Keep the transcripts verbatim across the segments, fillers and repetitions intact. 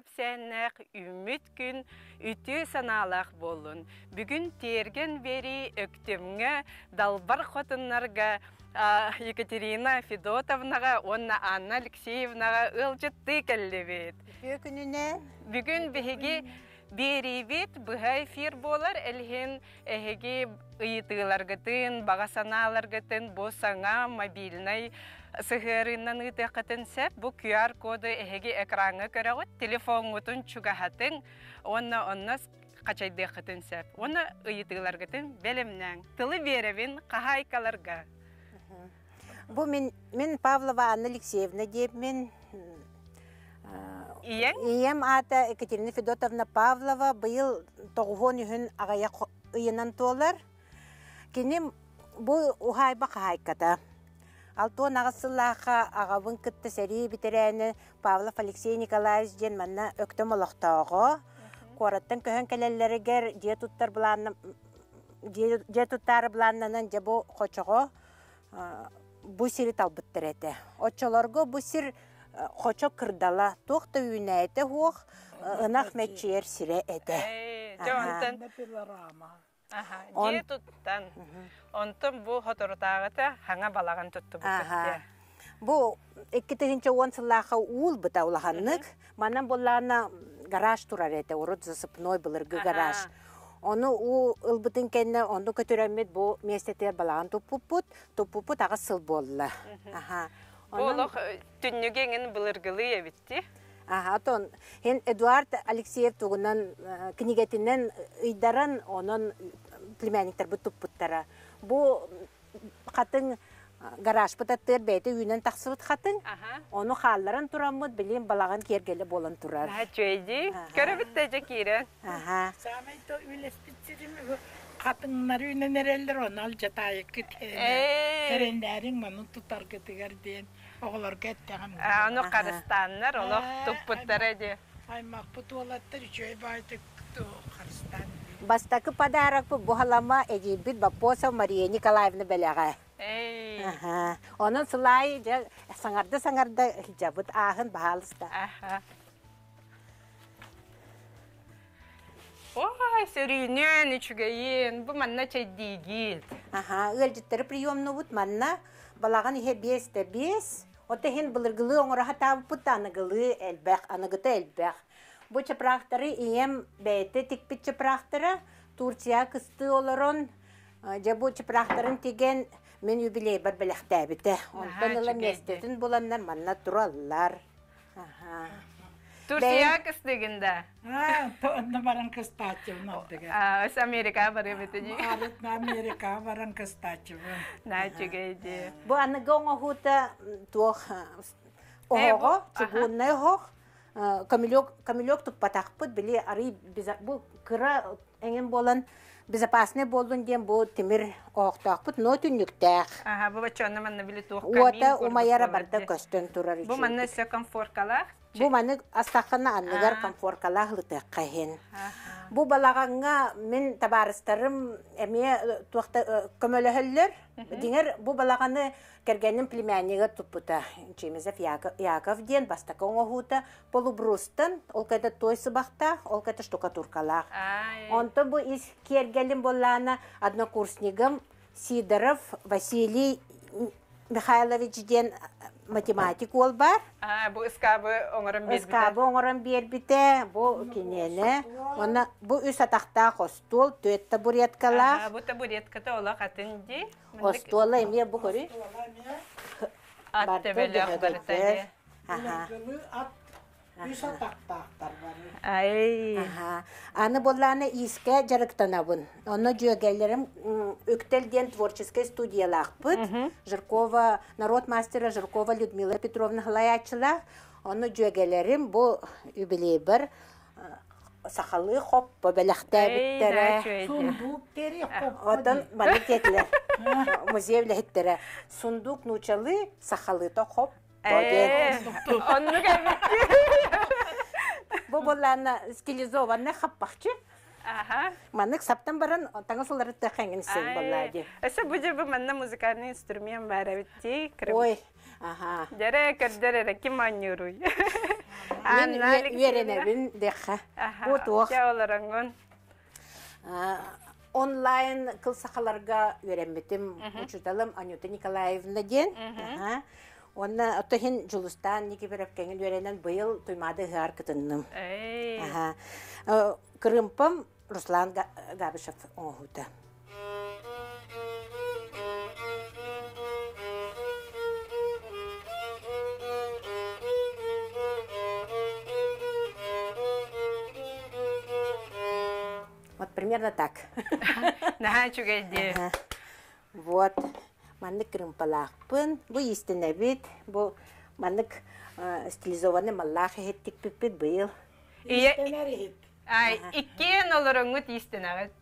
кепсеннек үміт күн үтü саналақ болын. Бүгін терген бери өктемге далбар хотыннарға Екатерина Федотовнаға, онна Анна Алексеевнаға ылжытты кәллебет. Бүгін бігі беребет бұға эфир болар, әлген әхеге ұйытығыларғытын, бағасаналарғытын, босаңа, мобильнай сығырынан ұйтықытын сәп, бұл ку ар коды әхеге экраңы көріғыт, телефон ұтын чуғағатын, онна оннас қачайдықытын сәп. Онна ұйытығыларғытын бәлімнәң. Тылы беревін қағайкаларға. Бұл мен Павлова Анна Алексеевна деп, мен Ием ата Екатерина Федотовна Павлова бұйыл тоғуон үйін ағая ұйынан толар. Кенем бұл ұғайба қағайкада. Алтуын ағасыллаға ағабын күтті сәрі бітерәні Павлов Алексей Николаевич ден манна өктім олықтауғы. Қораттың көхін кәлелерігер де тұттары бұланнанын де бұл қочығы бұл сірі талбыттыр әді. Отчыларғы бұл сір Хочо кырдала, тоқта үйнәйті хоқ, ынақ мәтчер сире әді. Жонтан Же туттан. Онтын бұл хоторутағыта хаңа балаған тұтты бұл. Бұл екітігінші он сыллаға уыл бұта олағанлық. Манан болағына гараж тұрар әді, орыд зысыпной бұлырғы гараж. Оны ұлбытын кәнне, онды көтірәмет бұл местетер балаған тұппұппұт, тұппұппұт аға сыл болыла. Олық түннігенін бұлырғылы ебітті? Аха, атон. Хен Эдуард Алексеев туғынан книгетінен ұйдаран оның племянниктер бұт тұппұттара. Бұл қатын гараж бұтаттыр бәйті үйінен тақсывыт қатын. Оны қалларын тұрамыд, білейін балаған кергелі болын тұрар. Чөйді, көрі бітті кейрі. Самайты үйлеспітсірім қатыңнар үйінен әрелдер оны ал жатайы кәрендәрің мұны тұтар кетігерден оғылар кәттіғым. Оны қарыстанлар, олық тұппыттар әде. Аймақ бұт олаттыр, жөй байды қарыстан. Бастақы подарок бұл бұғалама әдебіт Бапосов Мария Николаевна бәліға. Оның сылай саңарды-саңарды хиджабыт ағын бағалысты. Ой, сөрінен үчігейін, бұл манна чай дейгет. Аха, өлжіттері приемны бұд манна, балаған ihe бесті бес, оты хен бұлырғылы оңыра хатабы бұд анығылы әлбәқ, анығыты әлбәқ. Бұл чапырақтары ием бәйті текпет чапырақтары, Турция кысты оларын, бұл чапырақтарын теген мен юбилей бар бәліқті әбіті. Онтан ұлы местетін боланлар манна тұралылар. Турция кыстыгында? Онда баран кыстачывын алдыға. Ос Америка бары бітіні? Арытна Америка баран кыстачывын. Начыгайды. Бұл анығы оңа хута туақ оғы, чыгуынны оғы, камилек тұппатақпыд, біле ары бұл кыра әңін болан безопасный болдun дем бұл темір оқтақпыд, но түнніктәқ. Бұл бачонны манны білі туақ камин. Ота умайара барда көстен тұрар үшін. Бұл манны өсі комфоркалақ? Бұл маны астақына анныгар комфоркалақ лытық қайын. Бұл балағанға мен табарыстарым әме көмөлі Деңер бұл балағаны кәргеннің племянниға тұппыта. Чемезев Яков ден бастақы оңғуыта полубрустан, ол кәді той сыбақта, ол кәді штукатуркалақ. Онтын бұл ис кергелім болағына однокурснигім Сидоров Василий Михайлович ден математик ол бар. Бұл ұскабы оңырын бербіті? Ұскабы оңырын бербіті, бұл кенені. Бұл үс атақта қостол, төтті бұреткалақ. Бұл табуретката ола қатын де? Қостолы әме бұл көрі? Атты бөлі ақбарытады. Үс атақтақтар бар. Аны болағына иске жарықтанабын. Оны жүйегелерім өктелден творческий студиялақ бұд. Жиркова, народ мастера Жиркова Людмила Петровна Халаячыла. Оны жүйегелерім бұл юбилей бір сақалы хоп бәліқті әбіттері. Сундук тері хоп. Отын баны кетілер. Музей біліхеттері. Сундук нучалы сақалыта хоп. Онны кәбітті. Бұл болағына стилизованны қаппақчы. Манық саптан баран таңы солары тәқәңін сен болады. Өсі бұде бұл манна музыкальный инструмент бар әбітті. Ой, Дәрі көрдері рәкі манюруй. Мен веренебин деха. Бу туох. Жауларыңын. Онлайн кылсақаларға веренбетим учуталым Анюта Николаевна ден. Онна отохин жулустан неки берепкеңін веренен быйыл туймады ғар кытынным. Кырымпым Руслан Габышев оңғута. Вот примерно так. Наха чугайди. Вот. Маннык кырымпалақпын. Бу истенебит. Бу маннык стилизованный маллах хеттик пиппит быйыл. Ай, иккен оларыңыт истенагыт.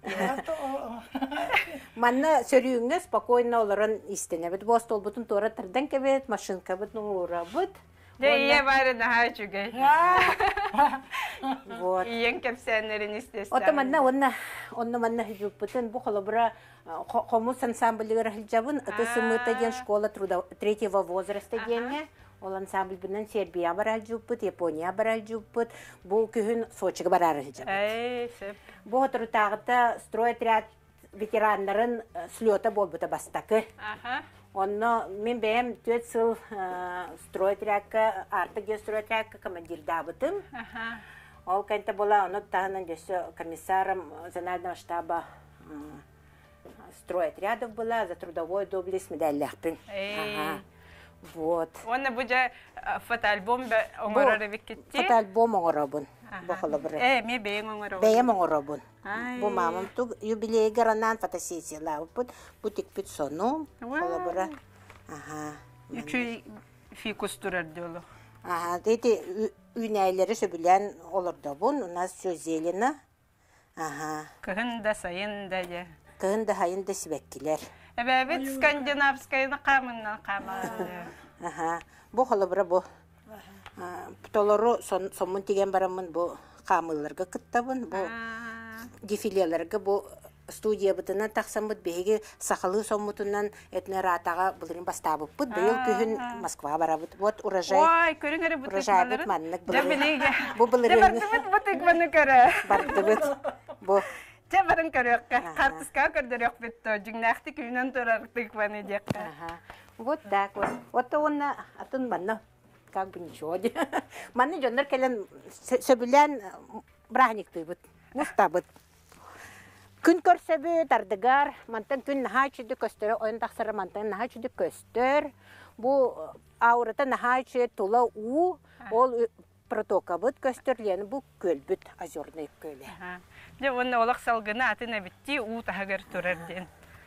Манна сөрүйіңне спокойно оларын истенебит. Бу столбутун тора тырдан кебет, машинка бит нура бит. Дее бары наха чугай. Вот. Иен кепсенерин истесен. Ота манна онна онна манна хижуппутын бу холобра хомус ансамбльгер хилжабын. Аты сымыта ден школа труда третьего возраста денге. Ол ансамбль бинен Сербия барал жуппут, Япония барал жуппут. Бу күн Сочига барар хилжабын. Эй, сеп. Бу отрутагыта стройотряд ветераннарын слёта болбута бастакы. Аха. Онно мен бэм төт сыл стройотрядка, артыге стройотрядка командир дабытым. Аха. Ол кайта бола, оно таханан десе комиссаром зонального штаба стройотрядов была, за трудовой доблесть медалляхпин. Ага. Вот. Онна буджа фотоальбом оңорары виккетти. Фотоальбом оңоробун. Э, ме бейң оңоробун. Бейм оңоробун. Бу мамам туг юбилей гаранан фотосессиялар. Бу тик пит сону. Холобура. Ага. Үчү фикус турар диолу. Ага, дети үнәйләре сөбүлән олорда бун. У нас все зелено. Ага. Кыһын да сайын да же. Кыһын да хайын да сибәккиләр. Эбәбит скандинавскайны камыннан камады. Ага. Бу холобура бу. Птолору сомун тиген барамын бу камылларга кыттабын. Бу дефилелерге бу студия бытынан тақсамбыт беге сахалы сомутунан этнератага булырын бастабыт. Бу быйыл күн Москва барабыт. Вот урожай. Ой, көрүңөрү бу Урожай маннык булырын. Бу булырын. Бу тикманы көрө. Бардыбыт. Бу Жабарын көрөккө. Картыска көрдөрөк битто. Жиңнакты күнөн турар тикманы декка. Вот так вот. Вот он атын манна как бы ничего. Манны жондар келен сөбүлән брахниктый бут. Мустабыт. Күн көрсөбү тардыгар, мантан күн нахачыды көстөрө, ойын тақсыры мантан нахачыды көстөр. Бу аурата нахачы тула у, ол протока бут көстөрлені бу көл бут, озерный көлі. Же оны олақ салгыны атына бітті, у тағыр тұрар ден.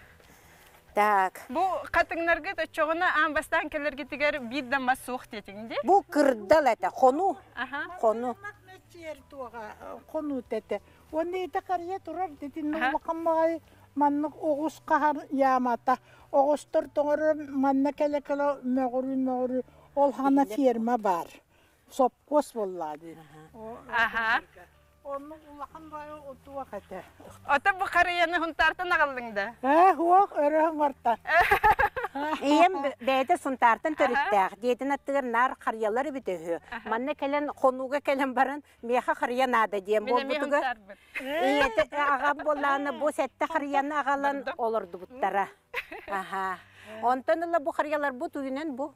Так. Бу қатыңларға да чоғына амбастан келерге тегер биддан ма соқ детіңде? Бу кырдал әті, қону. Қону. Қону тәті. Оны еті қария тұрар деді, нұлықамағай маннық оғыз қағар ямата. Оғызтыр тоңыры манна кәлі-кәлі мәғыру-мәғыру ол ғана ферма бар. Сопқос болады. Аха. Onu ulaqan bayo otu vakati. Ota bu qariyani huntartan aqaldыңda. Eh, huaq örəng vartan. Iyem beyde suntartan törüttəq. Deytin attığır nar qariyaları bitəhü. Manna kelen qonuğa kelen baran meha qariya nada deyem bol butuga. Iyeti ağam bollarını bu sette qariyanı ağalan olurdu buttara. Aha. Ondan ıla bu qariyalar bu tuyunen bu.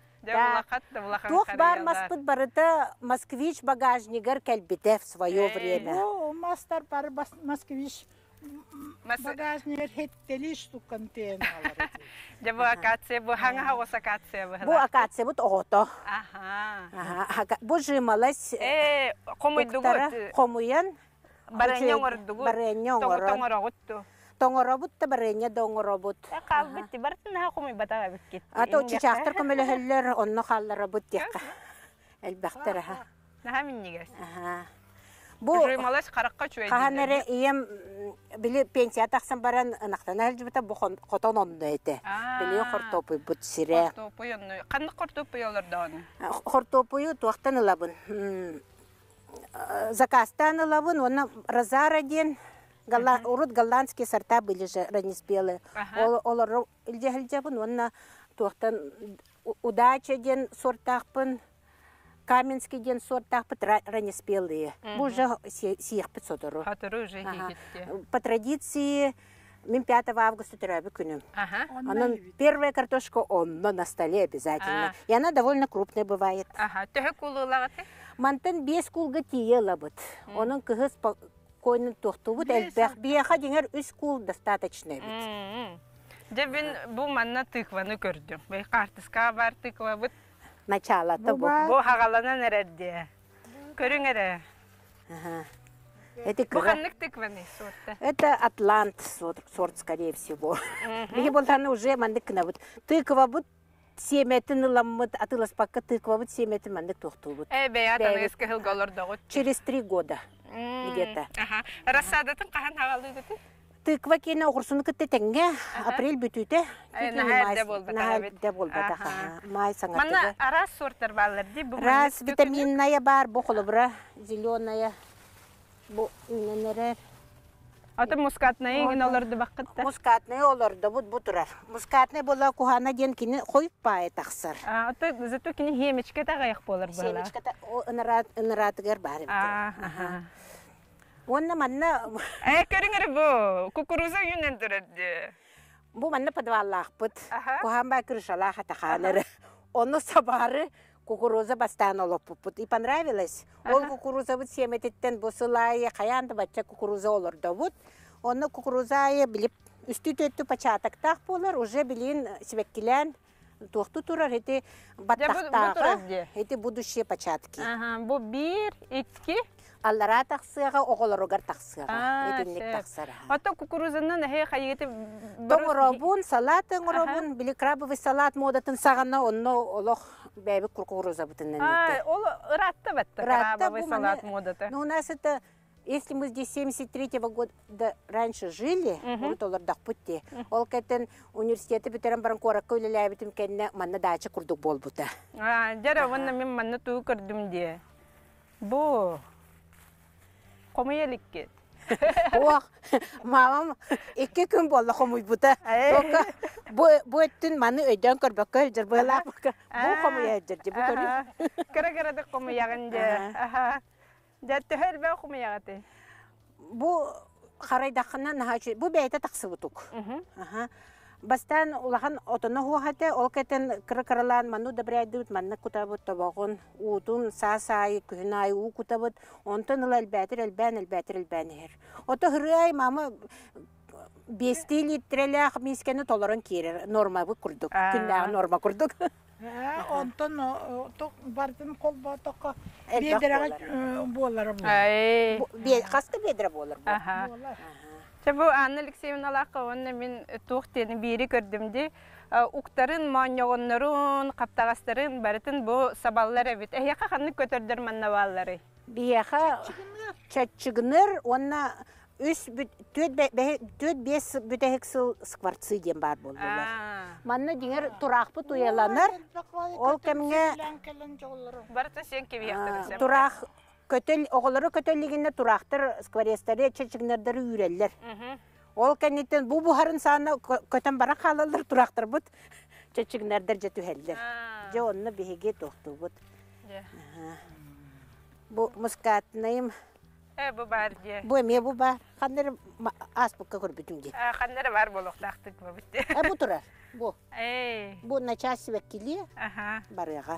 Тух бар маспыт барыта москвич багажнигер кэлбите в свое время. О, мастер бар москвич багажнигер хеттели штукан теналар. Же бу акация бу ханга хавас акация бу. Бу акация бу ото. Аха. Ага. Бу жималась. Э, комуйдугут. Комуян. Бареньоңордугут. Бареньоңор. Тоңорогутту. Тоңоробут та бареня доңоробут. Калбытты бартына хакумай батага биккет. Ато чичактар көмөлөһөллөр онно халлары бут декка. Элбактар аха. Наха миннигес. Аха. Бу жоймалаш каракка чуйды. Каханере ием били пенсия таксан баран анактан алжыбыта бу котон онно эте. Били хортопуй бут сире. Хортопуй онно. Кандай хортопуй аларда аны? Хортопуй туактан алабын. Заказтан алабын, оны Розара ден урут голландские сорта были же раннеспелые. Олар илже-илже бун, онна туактан удача ден сортақпын, Каменский ден сорттах ранеспелые. Бу уже сиехпит содору. Хатыры уже хигетте. По традиции, мен пятого августа төрәбі күнім. Ага. Она первая картошка, он на столе обязательно. И она довольно крупная бывает. Ага. Төһө кулуулағаты? Мантын бес кулга тиела быт. Onun кыгыз койнын тоқту быт. Әлбәқ бияға деңер үс кул достаточно бит. Дебин бу манна тыкваны көрдüm. Бей картыска бар тыква быт. Началата бу. Бу хагаланан эрәдде. Көрүң эрә. Ага. Это Бу ханнык тыкваны сорта. Это Атлант сорт, сорт, скорее всего. Беги болтаны уже мандык кына быт. Тыква быт семетин ламмыт, атылас пакка тыква быт семетин мандык тоқту быт. Э, бей атаны эске хылгалар дагыт. Через три года где-то. Ага. Рассадатын кахан хагалды дити? Тыква кені оқырсыны күтті тәңге, апрель бүтуті. Нахарда болбата. Нахарда болбата. Май саңатыды. Мана арас сорттар балар ди? Раз витаминная бар, бұл қолыбыра, зеленая. Бұл үненерер. Аты мускатная еген оларды бақытта? Мускатная оларды бұд бұтырар. Мускатная бола кухана ден кені қойып бай тақсыр. Аты зато кені хемечке тағайық болар бала? Семечката ыныратыгер бар. Онна манна... Э, көріңір бұ, кукуруза юнендірді. Бұ манна подваллақ бұд. Кухан бай крышалақ атақаныры. Оны сабары кукуруза бастан олып бұд. И понравилось. Ол кукуруза бұд семететтен бұсылайы, қаянды батча кукуруза олырды бұд. Оны кукурузайы біліп, үсті төтті пачатақтақ болар, уже білін себеккілен тоқты тұрар, еті баттақтағы, еті будущие пачатки. Бұ бір, екі? Аллара тақсыға, оғылырығар тақсыға, етінлік тақсыға. Ото кукурузаннан әхе қайеті... Тоңыробун, салатын ұробун, білі крабовый салат модатын сағана, онны олық бәйбі кукуруза бұтыннан еті. Ол ұратты бәтті, крабовый салат модаты. Ну, у нас это, если мы здесь семьдесят третьего года раньше жили, вот олардақ бұтте, ол кәттен университеті бітерін баран қораққа өлілі бітім кәнне манна дача күрдік бол бұта. Жара, онна мен манна туы көрдім де. Бұ... Қомы елік кет. Оқ, мамам екі күн болы қомы бұта. Бұ өттін маны өйден көрбек көйдір бұла бұқа. Бұ қомы елдір де, бұ көріп. Кірі-кірі қомы яғын де. Жәтті хөл бәу қомы яғаты? Бұ қарайдақынан, бұ бәйті тақсы бұтық. Бастан улахан отына хуахаты, ол кәтін кірі-кірілан ману дабырайды бұд, манны күтабыд табағын, уутун, сасай, күхін ай, уу күтабыд, онтын ыл әлбәтір, әлбән, әлбәтір, әлбән ер. Оты хыры ай, мама, бесті литрелі ақ мискені толырын керер, норма бұд күрдік, күннәғы норма күрдік. Онтын бардың қолба тоққа бедіріға болар бұл. Қасты бедірі болар бұл. Чабу Анна Алексеевна лаққа, онна мен тоқтені бері көрдімді. Уқтарын, маньоғынларын, қаптағастарын, бәрітін бұл сабаллар әбет. Әйеқа қанны көтердір манна баллары? Бияқа чатчығыныр, онна төт бес бүтәхік сыл скварцы ден бар бол болар. Манна деңер тұрақ бұт ұяланыр, ол кәмге Барыта сен кебе яқтырысым. тұрақ көтөл, оғылары көтөлігіне тұрақтыр, скварестары, чатчығынырдары үйрелер. Ол кәнеттен бұл бұхарын саны көтен бара қалалыр тұрақтыр бұд, чатчығынырдар жету әлдер. Же онны бейге тоқты бұд. Бұл мұскатынайым. Ә, бұл бар де. Бұл әме бұл бар. Қандары ас бұққа көрбітім де. Қандары бар болуқтақтық бұл бітті. Ә, бұл тұрар. Бұл. Эй. Бұл начасы вәккелі барыға.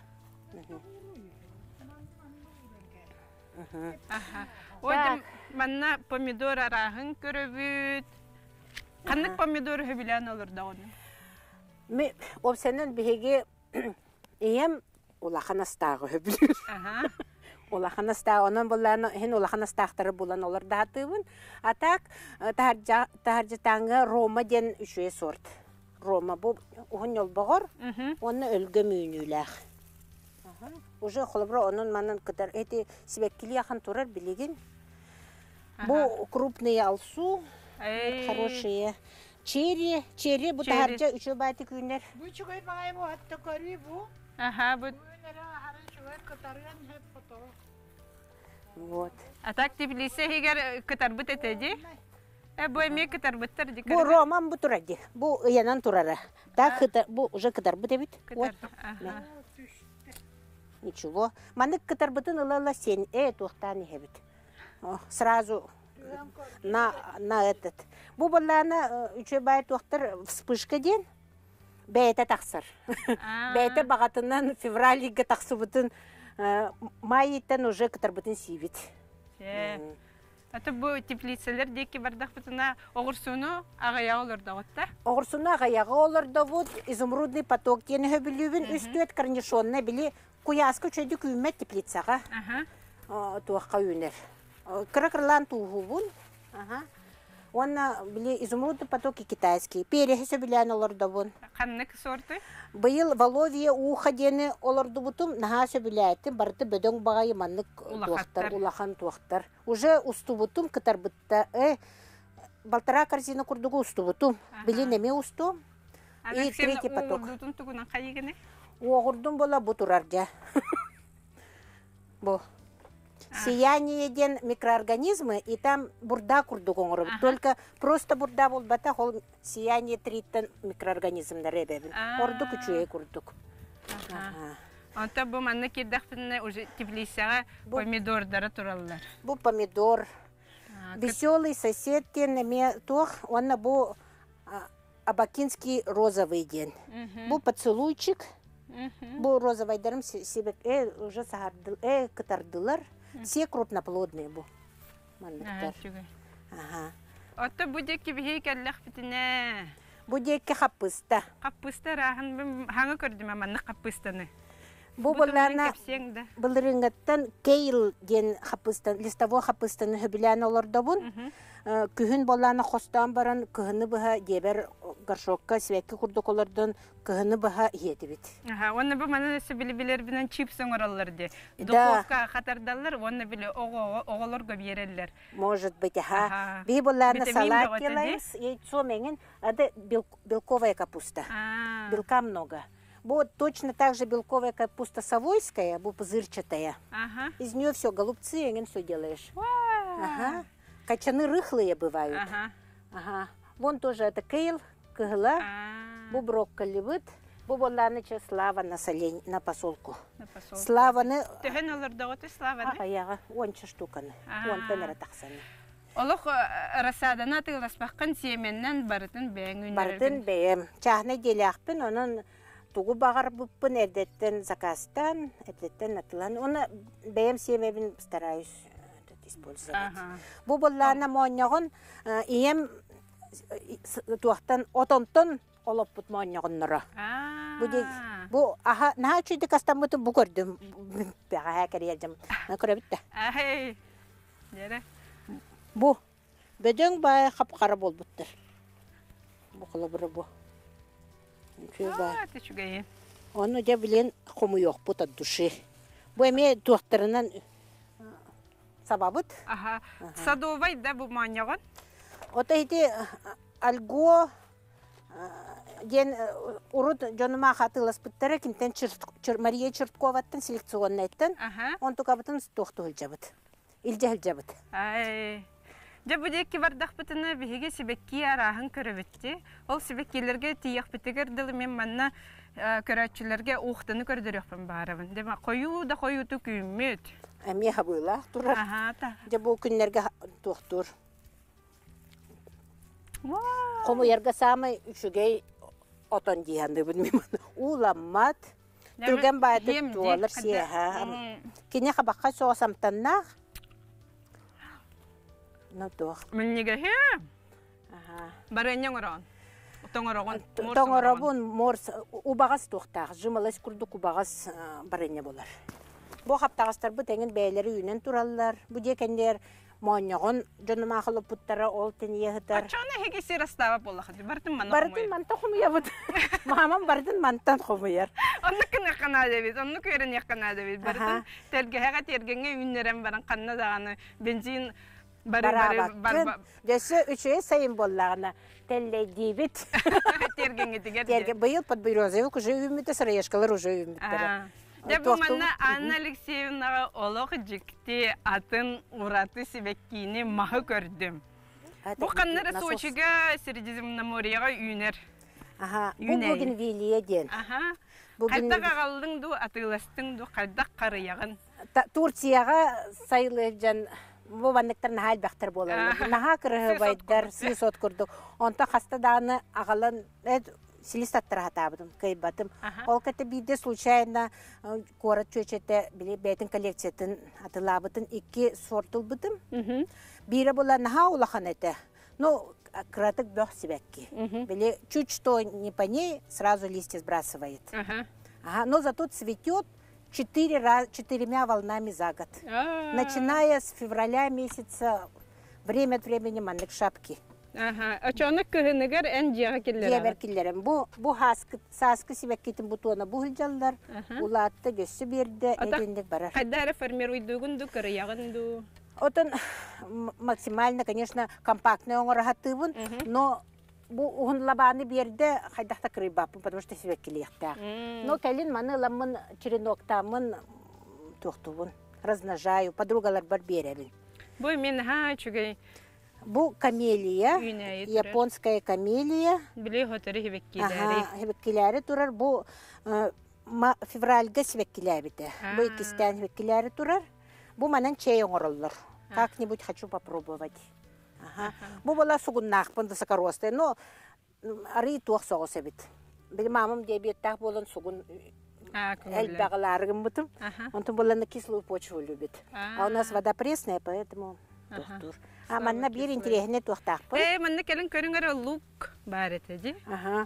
Ойдым, манна помидор арағын көрөбіт. Қандық помидор хөбілән олыр да оны? Мен опсанын бігеге ем улахан астағы хөбілер. Улахан астағы, онын болан, хен улахан астақтары болан олар да атыбын. Атак, тахаржатаңы Рома ден үшуе сорт. Рома бұл ұғын ел бағыр, оны өлгі мүйініләқ. Уже холобро onun манын кытар эти себеккили яхан турар билеген. Бу крупные алсу, хорошие. Черри, черри бу тарча үчө бати күнер. Бу чугай багай бу атта кори бу. Аха, бу нера хары чугай кытарган хеп фото. Вот. А так Тбилиси хигер кытар бут этеди? Э бу эме кытар буттар ди. Бу роман бу туради. Бу янан турара. Так кытар бу уже кытар бут эбит. Кытар. Аха. Ничего. Манык кытарбытын ылала сен, э, тухтан ехебит. Сразу на, на этот. Бу боллана үчө бай тухтар вспышка ден, бәйті тақсыр. Бәйті бағатынан февралиға тақсыбытын, майыттан уже кытарбытын сивит. Аты бу теплицелер деки бардақ бытына оғырсуну ағаяғы олар да отта? Оғырсуну ағаяғы олар да вот, изумрудный поток дені хөбілюбін, үстует корнишонна білі куясқы чөйді күймет теплицаға туаққа үйінер. Кыры-кырлан туғу бұн. Онна білі изумрудный потоки китайский. Перехесі білән олар да бұн. Қаннық сорты? Быйыл Воловия уха дені оларды бұтым, нағасы біләйті, барды бөдөң бағайы маннық туақтар, улахан туақтар. Уже ұсту бұтым, кытар бұтта, балтара корзина күрдігі ұсту бұтым. Білі неме ұсту? И третий поток. Оғырдың тұғынан қайығыны? Оғырдың бола бұтырар жа. Бұл. Сияние ден микроорганизмы, и там бурда курду гоңыры. Только просто бурда болбата, ол сияние триттен микроорганизмдар эбебин. Орду күчуе курдук. Онта бу манны кирдақпынны уже теплисаға помидордары туралылар. Бу помидор. Веселый сосед ден эме тух, онна бу абакинский розовый ден. Бу поцелуйчик. Бу розовайдарым себе уже сағардыл, э, кытардылар. Все крупноплодные бу. Отто бу деки бихей кәлләқ бітіне? Бу деки қаппыста. Қаппыста рағын хаңы көрдім аманны қаппыстаны? Бу боллана былырыңаттан кейл ден қаппыстан, листовой қаппыстаны хөбілян оларда бун. Күхін боллана қостан баран күхіні бұға дебер горшокка свекки курдук олардан күхіні бұға еті бит. Оны бұл мана нәсі білі-білер бінен чипсон оралылар де. Духовка қатардалар, оны білі оғылар көп ерелілер. Может быть, ага. Би боллана салат делаемс, яйцо менген, ады белковая капуста. Белка много. Бу точно так же белковая капуста совойская, бу пузырчатая. Из нее все, голубцы, еген все делаешь. Ага. Качаны рыхлые бывают. Ага. Ага. Вон тоже это кейл, кыгла, бу брокколи быт, бу болланыча слава на солень, на посолку. На посолку. Славаны... Теген оларда оты славаны? Ага, яға, онча штуканы. Вон тәмірі тақсаны. Олық расадана тығыласпаққан семеннен барытын бәң үнерген? Барытын бәйім. Чағны деляқпын, оның тугу бағар бұппын әрдеттен закастан, әрдеттен атылан. Оны бәйім семебін стараюсь использовать. Бу боллана мооннягон ием туақтан отонтон олоппут мооннягоннора. Бу де бу аха наха чүйді кастамбытын бу көрдім. Бәға хәкер елдім. Көрәбітті. Ахей. Дері. Бу бөдөң бай қапқары болбыттыр. Бу қылы бұры бу. А, ты чугайын. Оны де білен құмы yok бұт от души. Бу әме туақтарынан сабабыт. Ага. Садовай да бу маньягон? Ота хити альго ден урут жоныма хатылас бұттары кемтен Мария Чертковаттан селекционный айттан. Он тұқабытын тоқты үлжабыт. Илже үлжабыт. Ай. Де бұ декі бардақ бұтыны бігеге себекки арағын көрібітті. Ол себеккелерге тияқ бітігірділі мен манна көрәтшілерге уқтыны көрдіріқпін барабын. Дема қойу да қойуты күймет. Әме хабыла тұрар. Де бұл күнлерге тоқтыр. Қому ерге самы үшігей отон дейінді білмеймін. Уламмат. Түрген байды туалыр сеха. Кене қабаққа соғасамтаннақ. Ну тоқ. Мүннеге хе? Барынен оран. Тоңырабын морс убағас тоқтақ. Жымылас күрдік убағас барыне болар. Бу хаптағыстар бұ тәңін бәйлері үйінен туралылар. Бұ декендер моңығын жоным ақылы бұттара ол тен ехітар. Ачаны хекесі растава болақы. Бардың мана қомыйыр. Бардың манта қомыя бұд. Мамам бардың мантан қомыйыр. Онны кіні қана дәбет, онны көрін еққана дәбет. Бардың тәргеға тергенге үйінерен барың қанна дағаны бензин бары-бары. Дөсі үшіе сайын болағына тәлі дейбет. Тергенге дегер. Бұйыл подбирозовик уже үйімітті, сыраешкалар уже үйіміттері. Бұл манна Анна Алексеевнаға олық жікте атын ураты себеккейіне мағы көрдім. Бұл қаннары Сочиға, Средиземноморьяға үйінер. Аха, бу Юнәйі. бугенвилия ден. Аха. Буген- Кайда кагалдың ду, атыластың ду, кайда карыягын. Та- Турцияга сайлы жан бу банныктар нахал бактар болалар. Аха. Наха кырыгы Сый байдар, сот сый сот курдук. Онта хаста даны агалан эд силистаттар хатабыдым, кайбатым. Аха. Ол кете биде случайно э, корот чөчете биле бетин коллекциятын атылабытын икки сортул бытым. Мгм. Бире була наха улахан эте. Ну, кратык бёх сибекки. Мгм. Биле чуть что не по ней, сразу листья сбрасывает. Ага. Ага, но зато цветет четыре раз, четырьмя волнами за год. А. Начиная с февраля месяца, время от времени маннык шапки. Аха. Ачаны кыһыныгар эн жага келлер. Дебер киллерем. Бу бу хаскы саскы сибеккитин бутуона бухылжаллар. Аха. Улатты gössü берде Ата- эдендик барар. Кайдары формируйдугун ду, карыягын ду. Отон м- максимально, конечно, компактный оңорахатыбын, но бу угунлабаны берде хайдахта крыбаппын, потому что сибеккилияхтаах. М. Но кэлин маны ламын череноктамын тухтубун. Размножаю, подругалар бар беребин. Бу мен ха чугай Бу камелия, үйнәйе турар. японская камелия. Биле хотары хебеккиләре. Ага, хебеккиләре турар. Бу э, ма- февральга сибеккиләбите. Бу А. икистен хебеккиләре турар. Бу манан чей оңороллар. Как-нибудь хочу попробовать. Ага. Бу бала сугуннахпын высокорослый, но м, ары туох соғысы бит. Бил мамам диабеттах болон сугун А, эль күңелле. бағаларығым бутым. Аха. Он была на кислую почву любит. А у нас вода пресная, поэтому тухтур. А манна бир интересне тухтахпын. Э, манна келин көрүңөр лук бар этеди. Ага.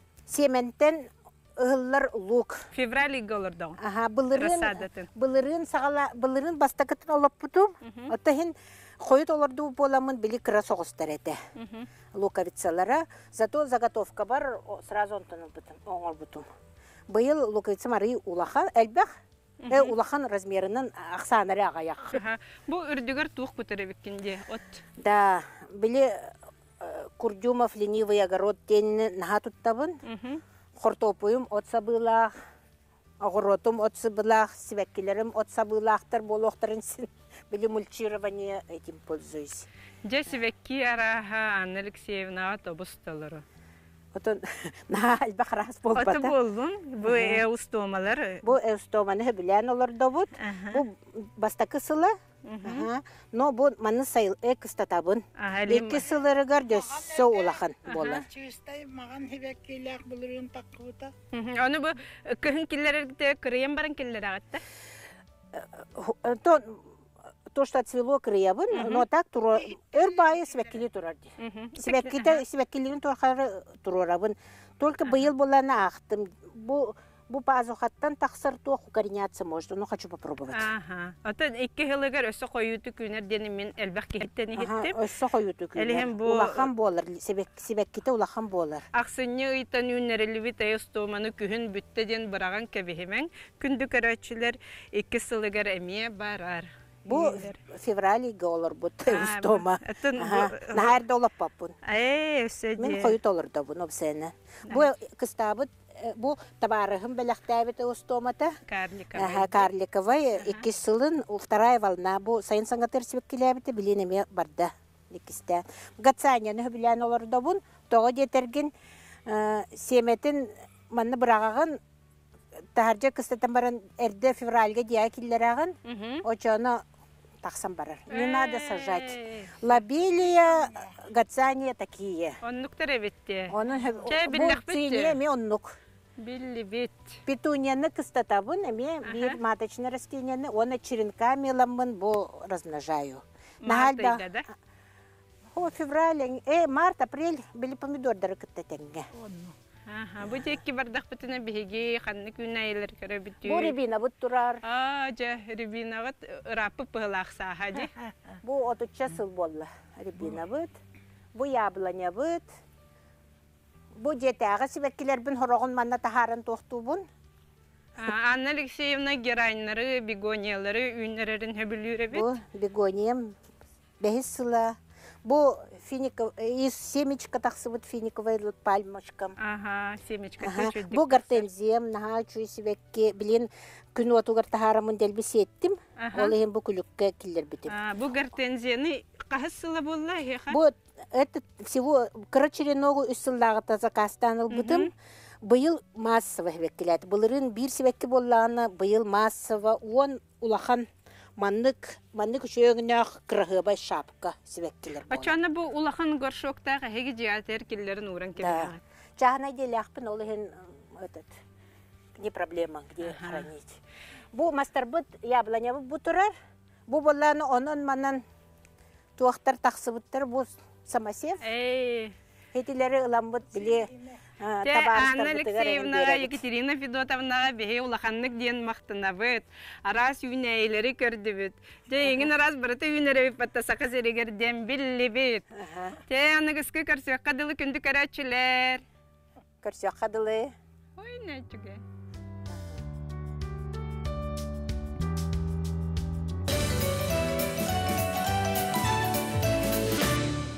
Сементен ыллар лук. Февраль голордон. Ага, былырын, Рассадатын. былырын сағала, былырын бастакытын олап бутум. Оттахин хойут оларду боламын били кыра соғыстар эте. Луковицалара. Зато заготовка бар, о, сразу онтын бутум, оңор бутум. Быйыл луковица мары улахан, әлбәх, э, улахан размерынан ақсанары ағаяқ. Аха. Бу үрдүгөр тух көтөрө беккенде. От. Да, били э, Курдюмов ленивый огород тен наха туттабын. Мгм. Хортопуйум от сабылах, огоротум от сабылах, свеккилерим от сабылахтар болохтарын син. Били мульчирование этим пользуюсь. Джесси векки араха Анна Алексеевна автобусталары. Отон на албах раз Аты болбата. болдун. Бу эустомалар. Бу эустоманы билен олар добут. Бу бастакы сыла. Ага. Но бу маны сайыл эк статабын. Ага, лим- Эки сылырыгар дөссө улахан болар. Чистай маған хебеккилер булырын таккыта. Мгм. Аны бу кыһын киллерде кырыян баран киллер агатта. То то, что отцвело криябын, но так туро эрбайы свеккили турарди. Мгм. Свекките свеккилин турхары турарабын. Только быйыл булана ахтым. Бу бу пазухаттан тахсыр туох укореняться может, но хочу попробовать. Аха. Ата икки хылыгар өсө коюуту күнер дени мен элбак киттени хиттим. Өссө коюту Әлиһем күнер. бу- Улахан болар, себек себекките улахан болар. Аксынны ыйтан үннерелибит эустоманы күһүн бүтте ден бараган кебихимен күндү көрөчүлөр икки сылыгар эмие барар. Бу Үйлер. февраль голор бут А, устома. бу- атын бу- Нахар долап папун. Э, өсө Мен де. коют олар да бу нобсене. Бу кыстабыт бу табарыгым белектәбит устомата. Карликовый. Ага, карликовая, икки сылын, вторая волна. Бу сайын саңгатыр сибеккиләбите билинеме барда. Икисте. Гацаняны билен олар да бун. Тога жетерген семетин манны бырагаган тахаржа кыстатан баран эрде февральга дия киллераган. Мгм. Очоно таксам барар. Не надо сажать. Эй, Лобелия, гацания такие. Оннуктар эбитте. Onun Çay bu billah bitti. çiğniye mi onluk. Билли бит. Петуньяны кыстатабын, эме бир маточный растенияны, оны черенками ламын, бу размножаю. Нахальда. Мартайда, да? О, февраль, э, март, апрель, били помидордары кыттатенге. Аха, бу текки бардак битине биһиги ханны күнәйлер көрө Бу битү. рябина бут турар, А, жа, рибинагат рапы пылакса хади. бу отуча сыл болла. Рябина бут, бу яблоня бут, бу жетағы сибеккилер бін хорогын манна тахарын тоқтубун. Анна Алексеевна гераньнары, бегониялары, үннерерин хөбүлүрө бит. Бу бегониям бехис сыла. Бу фиников из семечка тахсыбыт финиковая пальмочкам. Ага, семечка Ага. чуть-чуть. Бу гортензиям наха чуйсибекке билин күн отугар тахарамын делбисеттим. Ага. Ол эһин бу күлүккө киллер битим. А, бу гортензияны кахысыла булла хеха. Бу это всего крачереногу үссыллагы заказтан бытым. Быйыл массово веккилет. Былырын бир себекке болланы быйыл массово он улахан маннык маннык шөөгүнөх крыгыбай шапка себеккилер. Ачаны бу улахан горшоктагы хеги жаатер киллерин уран келген. Жахна деляхпын ол эһин этот не проблема где хранить. Бу мастарбыт яблоня бу турар. Бу болланы онон манан туактар таксыбыттар бу самосев. Эй. Хетилери ыламбыт биле Те Анна Алексеевна, Екатерина Федотовна беге улаханнык диен мақтанабыт. Арас үйнәйлері көрді біт. Те еңін арас бұрыты үйнері паттасақа зерегерден білі біт. Те Анна кіскі көрсек қадылы күнді көрәтшілер. Көрсек қадылы. Ой, нәчіге.